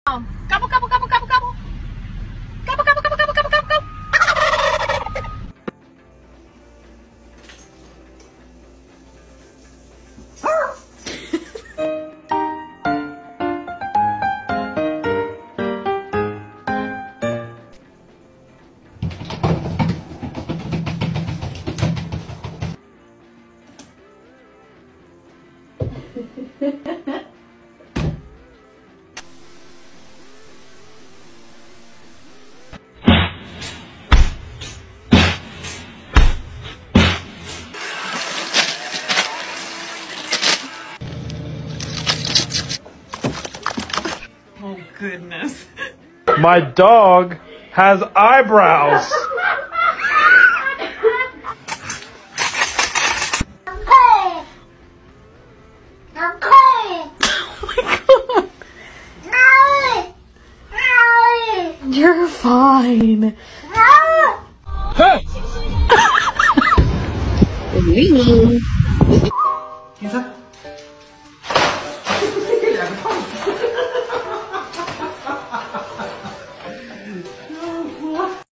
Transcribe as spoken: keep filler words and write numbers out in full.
Gobble, gobble, gobble, gobble, gobble. Gobble, gobble, gobble, gobble, gobble, gobble, gobble. Oh goodness. My dog has eyebrows. You're fine. Hey! Leave me. He's up.